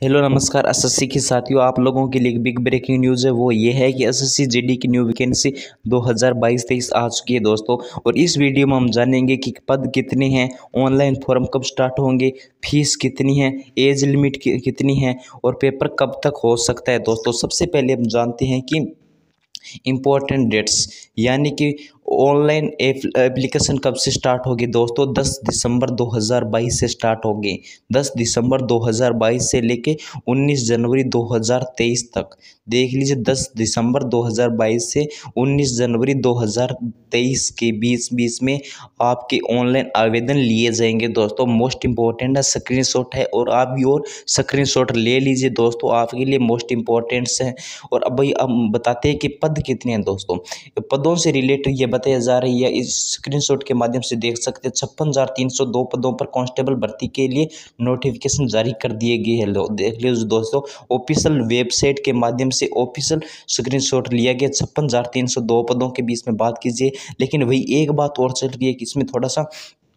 Hello नमस्कार SSC के साथियों, आप लोगों के लिए एक बिग ब्रेकिंग न्यूज़ है। वो ये है कि एसएससी जीडी की न्यू वैकेंसी 2022-23 आ चुकी है दोस्तों। और इस वीडियो में हम जानेंगे कि पद कितने हैं, ऑनलाइन फॉर्म कब स्टार्ट होंगे, फीस कितनी है, एज लिमिट कितनी है और पेपर कब तक हो सकता है। दोस्तों सबसे पहले हम जानते हैं कि इम्पोर्टेंट डेट्स, यानी कि ऑनलाइन एप्लीकेशन कब से स्टार्ट होगी। दोस्तों 10 दिसंबर 2022 से स्टार्ट होगी। 10 दिसंबर 2022 से लेके 19 जनवरी 2023 तक। देख लीजिए, 10 दिसंबर 2022 से 19 जनवरी 2023 के बीच में आपके ऑनलाइन आवेदन लिए जाएंगे। दोस्तों मोस्ट इम्पोर्टेंट है, स्क्रीनशॉट है और आप भी और स्क्रीनशॉट ले लीजिए दोस्तों, आपके लिए मोस्ट इम्पोर्टेंट्स है। और अब भाई हम बताते हैं कि पद कितने हैं। दोस्तों पदों से रिलेटेड ये बताया जा रही है, इस स्क्रीनशॉट के माध्यम से देख सकते हैं। 56,302 पदों पर कांस्टेबल भर्ती के लिए नोटिफिकेशन जारी कर दिए गए हैं। देख लीजिए दोस्तों, ऑफिशियल वेबसाइट के माध्यम से ऑफिशियल स्क्रीनशॉट लिया गया। 56,302 पदों के बीच में बात कीजिए। लेकिन वही एक बात और चल रही है कि इसमें थोड़ा सा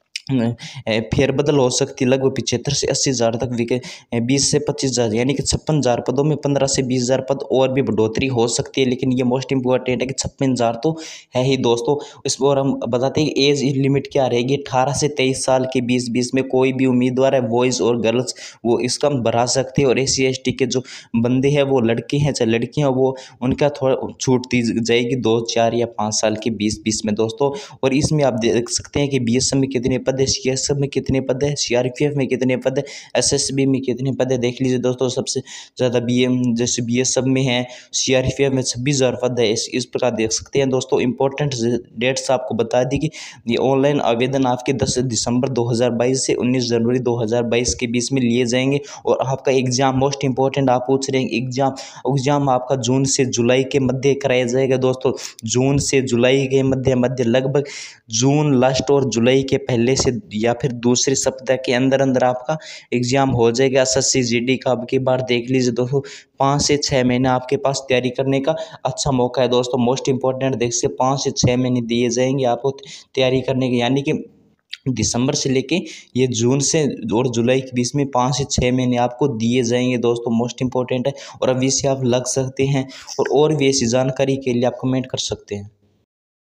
फेरबदल हो सकती है। लगभग 75 से 80,000 तक 20 से 25,000 यानी कि 56,000 पदों में 15 से 20,000 पद और भी बढ़ोतरी हो सकती है। लेकिन ये मोस्ट इंपॉर्टेंट है कि 56,000 तो है ही दोस्तों। इस पर हम बताते हैं कि एज लिमिट क्या रहेगी। 18 से 23 साल के बीच में कोई भी उम्मीदवार है, बॉयज़ और गर्ल्स, वो इसका भरा सकते हैं। और SC/ST के जो बंदे हैं, वो लड़के हैं चाहे लड़कियाँ, वो उनका थोड़ा छूट दी जाएगी 2, 4 या 5 साल के बीच में दोस्तों। और इसमें आप देख सकते हैं कि BSF में कितने पद है, CSF में कितने पद है, CRPF में कितने पद है, SSB में कितने पद है। देख लीजिए दोस्तों, सबसे ज़्यादा जैसे BSF में है, CRPF में 26,000 पद है। इस प्रकार देख सकते हैं दोस्तों। इंपॉर्टेंट डेट्स आपको बता दी कि ये ऑनलाइन आवेदन आपके 10 दिसंबर 2022 से 19 जनवरी 2022 के बीच में लिए जाएंगे। और आपका एग्जाम मोस्ट इंपॉर्टेंट आप पूछ रहे हैं, एग्जाम आपका जून से जुलाई के मध्य कराया जाएगा दोस्तों। जून से जुलाई के मध्य लगभग जून लास्ट और जुलाई के पहले से या फिर दूसरे सप्ताह के अंदर आपका एग्जाम हो जाएगा SSC GD का। अब की बार देख लीजिए दोस्तों, 5 से 6 महीने आपके पास तैयारी करने का अच्छा मौका है दोस्तों। मोस्ट इंपॉर्टेंट देख से 5 से 6 महीने दिए जाएंगे आपको तैयारी करने के, यानी कि दिसंबर से लेके ये जून से और जुलाई के बीच में 5 से 6 महीने आपको दिए जाएंगे दोस्तों। मोस्ट इंपॉर्टेंट है और अभी से आप लग सकते हैं। और भी ऐसी जानकारी के लिए आप कमेंट कर सकते हैं।